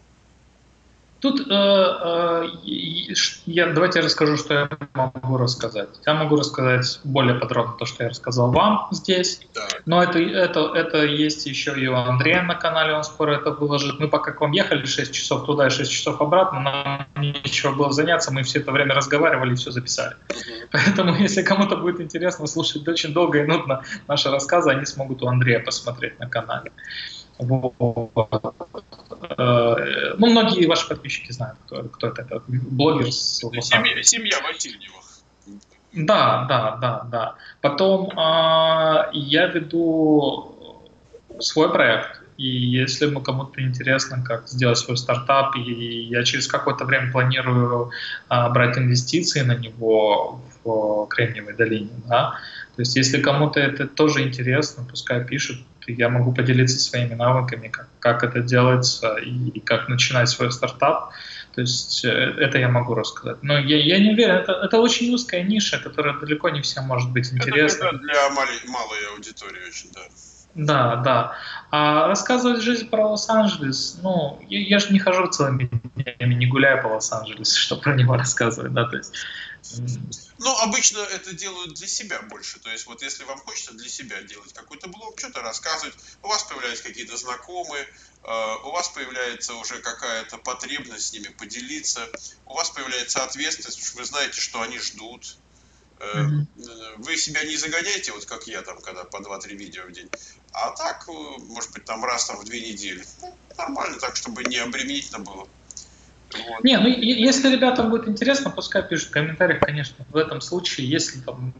Тут э, э, я, давайте я расскажу, что я могу рассказать. Я могу рассказать более подробно то, что я рассказал вам здесь. Да. Но это, это, это есть еще и у Андрея на канале, он скоро это выложит. Мы пока к вам ехали шесть часов туда и шесть часов обратно, нам нечего было заняться, мы все это время разговаривали и все записали. Uh-huh. Поэтому, если кому-то будет интересно слушать очень долго и нудно наши рассказы, они смогут у Андрея посмотреть на канале. Вот. Ну, многие ваши подписчики знают, кто, кто это, это блогер с Семья, семья Васильевых. Да, да, да, да. Потом э, я веду свой проект, и если ему кому-то интересно, как сделать свой стартап, и я через какое-то время планирую э, брать инвестиции на него в Кремниевой долине, да. То есть, если кому-то это тоже интересно, пускай пишут, я могу поделиться своими навыками, как, как это делается и, и как начинать свой стартап. То есть это я могу рассказать. Но я, я не уверен, это, это очень узкая ниша, которая далеко не всем может быть интересна. Это для малой, малой аудитории очень, да. Да, да. А рассказывать жизнь про Лос-Анджелес, ну, я, я же не хожу целыми днями, не гуляю по Лос-Анджелесу, чтобы про него рассказывать, да, то есть Ну, обычно это делают для себя больше. То есть, вот если вам хочется для себя делать какой-то блог, что-то рассказывать, у вас появляются какие-то знакомые, у вас появляется уже какая-то потребность с ними поделиться, у вас появляется ответственность, потому что вы знаете, что они ждут. Мгм. Вы себя не загоняете, вот как я там, когда по два-три видео в день, а так, может быть, там раз там в две недели. Ну, нормально так, чтобы не обременительно было. Вот. Не, ну е- если ребятам будет интересно, пускай пишут в комментариях, конечно. В этом случае, если там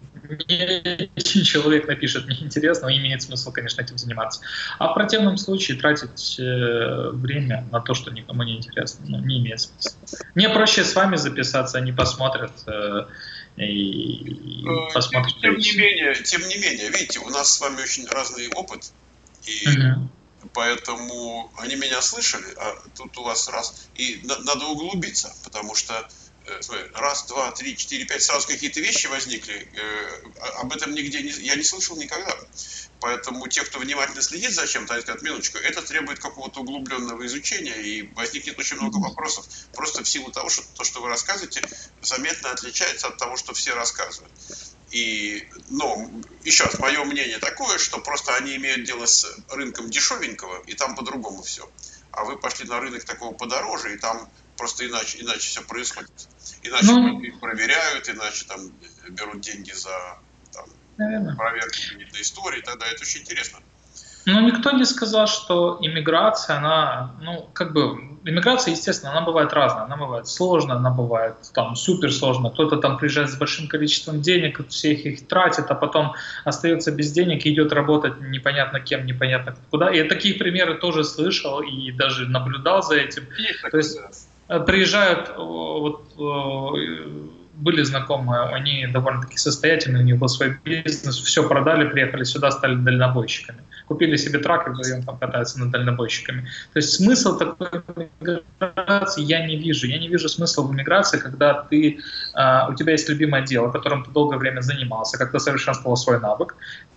не один человек напишет неинтересно, имеет смысл, конечно, этим заниматься. А в противном случае тратить э, время на то, что никому не интересно, ну, не имеет смысла. Мне проще с вами записаться, они посмотрят э, и, и посмотрят. Тем, тем не менее, тем не менее, видите, у нас с вами очень разный опыт, и Угу. поэтому они меня слышали, а тут у вас раз, и на, надо углубиться, потому что э, смотри, раз, два, три, четыре, пять, сразу какие-то вещи возникли, э, об этом нигде не, я не слышал никогда. Поэтому те, кто внимательно следит за чем-то, они скажут, минуточку, это требует какого-то углубленного изучения, и возникнет очень много вопросов, просто в силу того, что то, что вы рассказываете, заметно отличается от того, что все рассказывают. И, но, еще раз, мое мнение такое, что просто они имеют дело с рынком дешевенького, и там по-другому все. А вы пошли на рынок такого подороже, и там просто иначе, иначе все происходит. Иначе Ну, их проверяют, иначе там берут деньги за там, наверное. проверку каких-то историй, тогда это очень интересно. Но никто не сказал, что иммиграция, она, ну, как бы, иммиграция, естественно, она бывает разная, она бывает сложная, она бывает там суперсложная, кто-то там приезжает с большим количеством денег, всех их тратит, а потом остается без денег и идет работать непонятно кем, непонятно куда. И я такие примеры тоже слышал и даже наблюдал за этим. Есть такое, То есть да. приезжают, вот, были знакомые, они довольно-таки состоятельные, у них был свой бизнес, все продали, приехали сюда, стали дальнобойщиками. Купили себе трак и вдвоем там катаются над дальнобойщиками. То есть смысл такой миграции я не вижу. Я не вижу смысла в миграции, когда ты, э, у тебя есть любимое дело, которым ты долгое время занимался, как ты совершенствовал свой навык,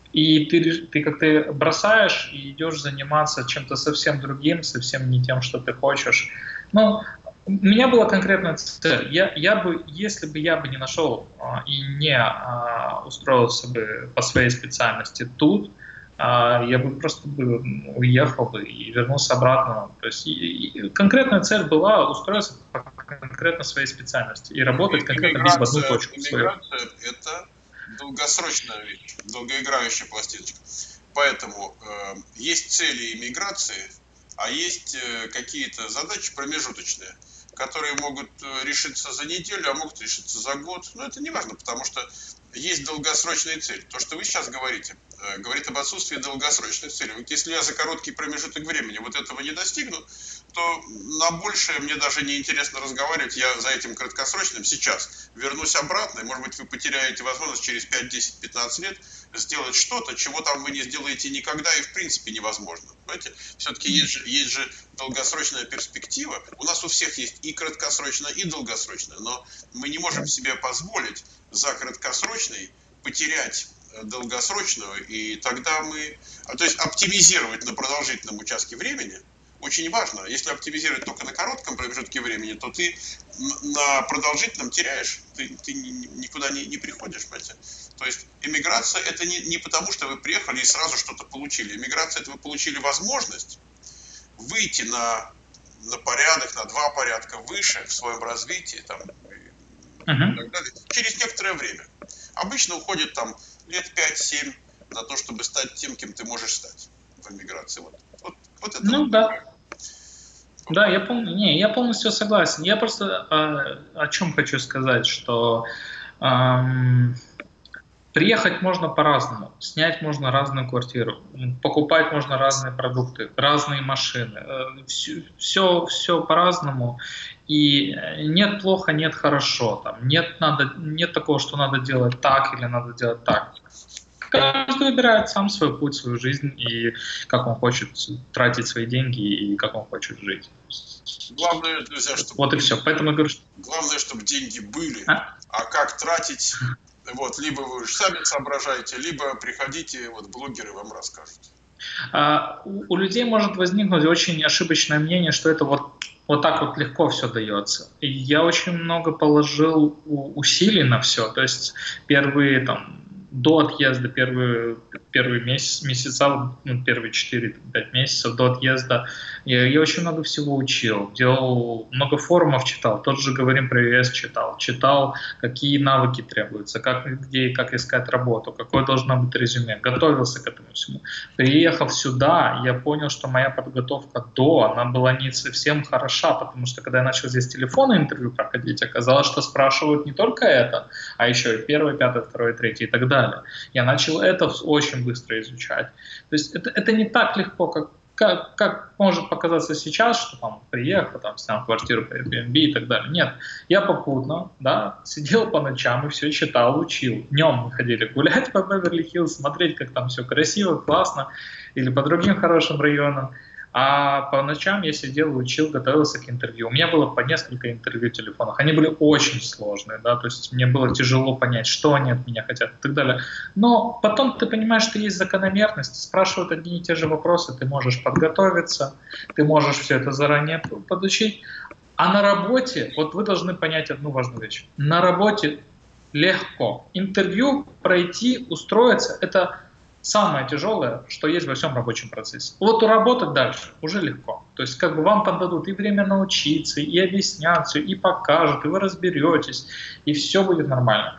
и ты, ты как-то бросаешь и идешь заниматься чем-то совсем другим, совсем не тем, что ты хочешь. Ну, у меня была конкретная цель. Я, я бы, если бы я бы не нашел а, и не а, устроился бы по своей специальности тут, а, я бы просто бы уехал бы и вернулся обратно. То есть и, и конкретная цель была устроиться по конкретно своей специальности и работать конкретно лишь в одну точку. Иммиграция – это долгосрочная вещь, долгоиграющая пластиночка. Поэтому э, есть цели иммиграции, а есть э, какие-то задачи промежуточные, которые могут решиться за неделю, а могут решиться за год. Но это не важно, потому что есть долгосрочные цели. То, что вы сейчас говорите, э, говорит об отсутствии долгосрочных целей. Вот если я за короткий промежуток времени вот этого не достигну, то на большее мне даже не интересно разговаривать. Я за этим краткосрочным сейчас вернусь обратно, и, может быть, вы потеряете возможность через пять, десять, пятнадцать лет сделать что-то, чего там вы не сделаете никогда и в принципе невозможно. Понимаете? Все-таки есть же, есть же долгосрочная перспектива. У нас у всех есть и краткосрочная, и долгосрочная, но мы не можем себе позволить за краткосрочный потерять долгосрочную, и тогда мы... То есть оптимизировать на продолжительном участке времени очень важно. Если оптимизировать только на коротком промежутке времени, то ты на продолжительном теряешь, ты, ты никуда не, не приходишь, понимаете? То есть эмиграция – это не, не потому, что вы приехали и сразу что-то получили. Эмиграция – это вы получили возможность выйти на, на порядок, на два порядка выше в своем развитии там, и Uh-huh. так далее, через некоторое время. Обычно уходит там лет пять-семь на то, чтобы стать тем, кем ты можешь стать в эмиграции. Вот, вот, вот это Ну вот да. такое. Да, я, пол... Не, я полностью согласен. Я просто э, о чем хочу сказать, что эм, приехать можно по-разному, снять можно разную квартиру, покупать можно разные продукты, разные машины. Э, все, все, все по-разному. И нет плохо, нет хорошо. Там, нет, надо, нет такого, что надо делать так или надо делать так. Каждый выбирает сам свой путь, свою жизнь, и как он хочет тратить свои деньги, и как он хочет жить. Главное, друзья, чтобы... Вот и все. Поэтому я говорю, что... Главное, чтобы деньги были. А? А как тратить, вот, либо вы сами соображаете, либо приходите, вот, блогеры вам расскажут. А, у, у людей может возникнуть очень ошибочное мнение, что это вот Вот так вот легко все дается. И я очень много положил усилий на все. То есть первые там до отъезда, первые, первые месяц, месяца, ну, первые четыре-пять месяцев до отъезда я, я очень много всего учил. Делал, много форумов читал, тот же «Говорим про ю эс» читал. Читал, какие навыки требуются, как, где и как искать работу, какое должно быть резюме. Готовился к этому всему. Приехав сюда, я понял, что моя подготовка до, она была не совсем хороша, потому что когда я начал здесь телефонное интервью проходить, оказалось, что спрашивают не только это, а еще и первое, пятое, второе, третье и так далее. Я начал это очень быстро изучать. То есть это, это не так легко, как, как, как может показаться сейчас, что там приехал, там, снял квартиру по Airbnb и так далее. Нет, я попутно, да, сидел по ночам и все читал, учил. Днем мы ходили гулять по Беверли-Хиллз, смотреть, как там все красиво, классно, или по другим хорошим районам. А по ночам я сидел, учил, готовился к интервью. У меня было по несколько интервью в телефонах. Они были очень сложные, да, то есть мне было тяжело понять, что они от меня хотят и так далее. Но потом ты понимаешь, что есть закономерность, спрашивают одни и те же вопросы, ты можешь подготовиться, ты можешь все это заранее подучить. А на работе, вот вы должны понять одну важную вещь. На работе легко. Интервью пройти, устроиться – это самое тяжелое, что есть во всем рабочем процессе. Вот уработать дальше уже легко. То есть как бы вам подадут и время научиться, и объяснят все, и покажут, и вы разберетесь, и все будет нормально.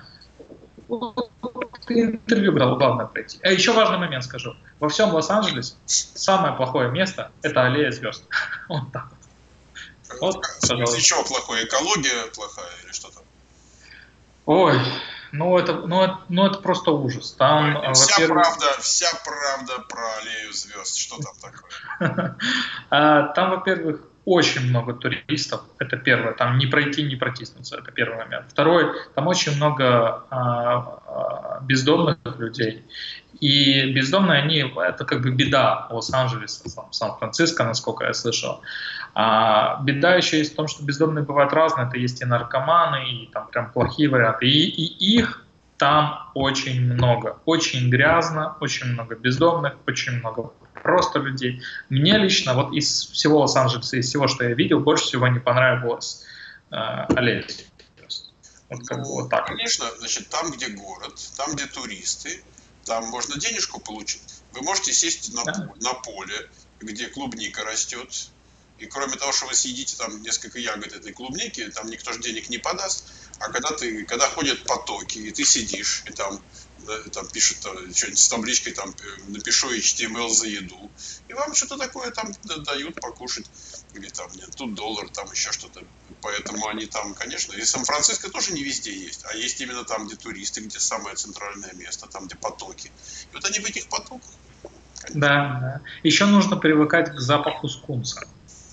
Интервью главное пройти. А еще важный момент скажу. Во всем Лос-Анджелесе самое плохое место – это аллея звезд. Вот так вот. Вот, пожалуйста. Чего плохое? Экология плохая или что там? Ой, ну это, ну, это, ну это просто ужас. Там, Ой, вся правда, вся правда про аллею звезд. Что там такое? Там, во-первых, очень много туристов. Это первое. Там не пройти, не протиснуться. Это первый момент. Второй, там очень много а, бездомных людей. И бездомные, они, это как бы беда Лос-Анджелеса, Сан-Франциско, насколько я слышал. А беда еще есть в том, что бездомные бывают разные. Это есть и наркоманы, и там прям плохие варианты. И, и их там очень много. Очень грязно, очень много бездомных, очень много просто людей. Мне лично, вот из всего Лос-Анджелеса, из всего, что я видел, больше всего не понравилось э, аллея. Вот, как ну, бы вот так. Конечно, значит, там, где город, там, где туристы, там можно денежку получить. Вы можете сесть на, да. на поле, где клубника растет, и кроме того, что вы съедите там несколько ягод этой клубники, там никто же денег не подаст. А когда ты, когда ходят потоки, и ты сидишь, и там, да, там пишут там, что-нибудь с табличкой, там, напишу эйч ти эм эл за еду, и вам что-то такое там дают покушать. Или там, нет, тут доллар, там еще что-то. Поэтому они там, конечно, и Сан-Франциско тоже не везде есть, а есть именно там, где туристы, где самое центральное место, там, где потоки. И вот они в этих потоках. Конечно. Да, да. Еще нужно привыкать к запаху скунса.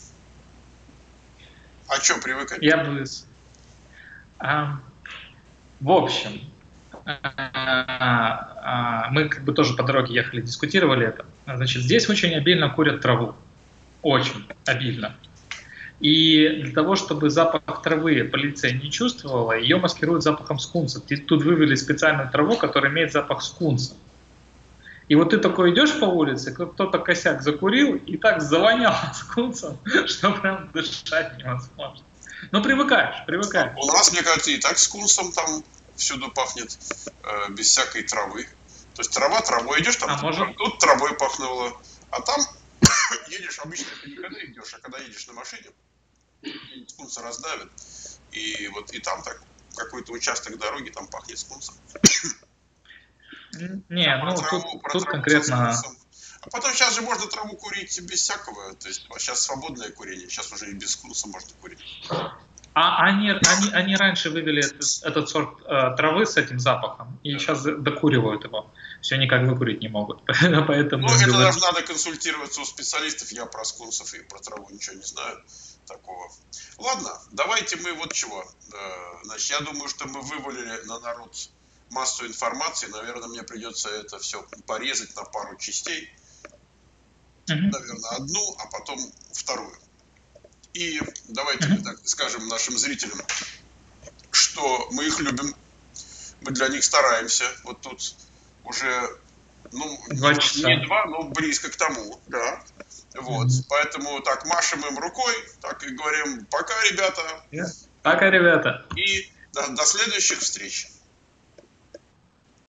А что привыкать? Я бы... А, в общем, а, а, мы как бы тоже по дороге ехали, дискутировали это. Значит, здесь очень обильно курят траву. Очень обильно. И для того, чтобы запах травы полиция не чувствовала, ее маскируют запахом скунса. Тут вывели специальную траву, которая имеет запах скунса. И вот ты такой идешь по улице, кто-то косяк закурил, и так завонял скунсом, что прям дышать невозможно. Но привыкаешь, привыкаешь. У нас, мне кажется, и так скунсом там всюду пахнет, э, без всякой травы. То есть трава, травой идешь, там а тут, может... тут травой пахнуло, а там едешь, обычно ты никогда идешь, а когда едешь на машине, скунса раздавит, и вот и там так какой-то участок дороги там пахнет скунсом. Не, а ну траву, тут, тут конкретно... А потом сейчас же можно траву курить без всякого, то есть сейчас свободное курение, сейчас уже и без скунса можно курить. А они, они, они раньше вывели этот, этот сорт э, травы с этим запахом, и сейчас докуривают его. Все никак выкурить не могут. Поэтому ну, это даже надо консультироваться у специалистов. Я про скунсов и про траву ничего не знаю такого. Ладно, давайте мы вот чего. Значит, я думаю, что мы вывалили на народ массу информации. Наверное, мне придется это все порезать на пару частей. Mm-hmm. Наверное, одну, а потом вторую. И давайте mm-hmm. мы так скажем нашим зрителям, что мы их любим. Мы для них стараемся. Вот тут уже, ну, два часа. Не два, но близко к тому, да. Вот, mm-hmm. Поэтому так машем им рукой, так и говорим пока, ребята. Yeah. Пока, ребята. И до, до следующих встреч.